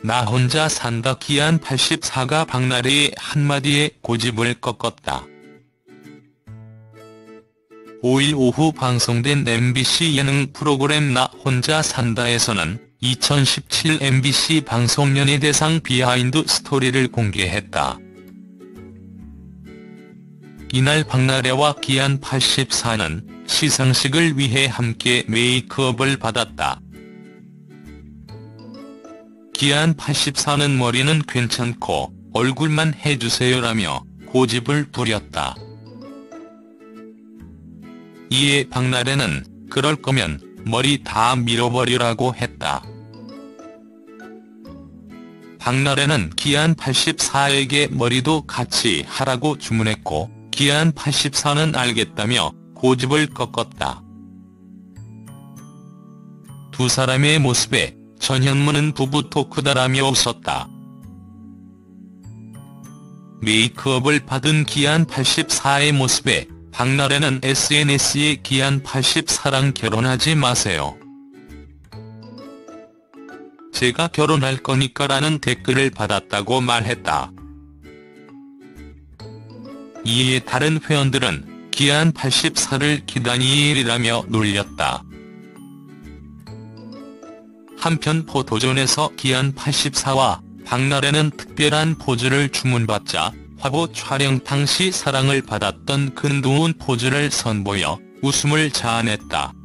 나 혼자 산다. 기안 84가 박나래의 한마디에 고집을 꺾었다. 5일 오후 방송된 MBC 예능 프로그램 나 혼자 산다에서는 2017 MBC 방송연예대상 비하인드 스토리를 공개했다. 이날 박나래와 기안 84는 시상식을 위해 함께 메이크업을 받았다. 기안 84는 머리는 괜찮고 얼굴만 해주세요라며 고집을 부렸다. 이에 박나래는 그럴 거면 머리 다 밀어버리라고 했다. 박나래는 기안 84에게 머리도 같이 하라고 주문했고 기안 84는 알겠다며 고집을 꺾었다. 두 사람의 모습에 전현무는 부부 토크다라며 웃었다. 메이크업을 받은 기안 84의 모습에 박나래는 SNS에 기안 84랑 결혼하지 마세요. 제가 결혼할 거니까라는 댓글을 받았다고 말했다. 이에 다른 회원들은 기안 84를 기다리라며 놀렸다. 한편 포토존에서 기안 84와 박나래는 특별한 포즈를 주문받자 화보 촬영 당시 사랑을 받았던 근두운 포즈를 선보여 웃음을 자아냈다.